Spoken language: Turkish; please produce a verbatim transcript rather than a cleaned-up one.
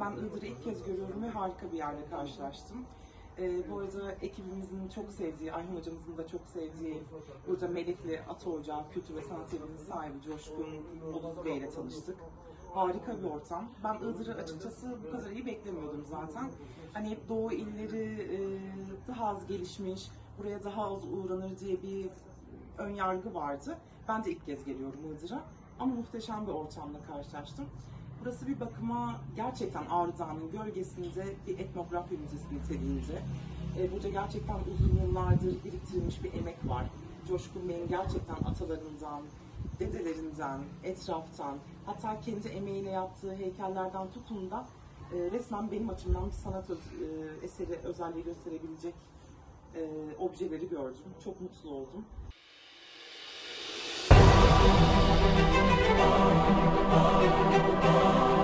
Ben Iğdır'ı ilk kez görüyorum ve harika bir yerde karşılaştım. Ee, bu arada ekibimizin çok sevdiği, Ayhan hocamızın da çok sevdiği burada Melekli Ata Ocağı Kültür ve Sanat Evi'nin sahibi Coşkun Oluz Bey ile tanıştık. Harika bir ortam. Ben Iğdır'ı açıkçası bu kadar iyi beklemiyordum zaten. Hani hep Doğu illeri e, daha az gelişmiş, buraya daha az uğranır diye bir ön yargı vardı. Ben de ilk kez geliyorum Iğdır'a ama muhteşem bir ortamla karşılaştım. Burası bir bakıma gerçekten Ağrı Dağı'nın gölgesinde bir etnografya müzesi niteliğinde. E, burada gerçekten uzun yıllardır biriktirilmiş bir emek var. Coşkun Bey'in gerçekten atalarından, dedelerinden, etraftan, hatta kendi emeğiyle yaptığı heykellerden tutun da e, resmen benim açımdan bir sanat öz, e, eseri özelliği gösterebilecek e, objeleri gördüm. Çok mutlu oldum. Oh, oh, oh.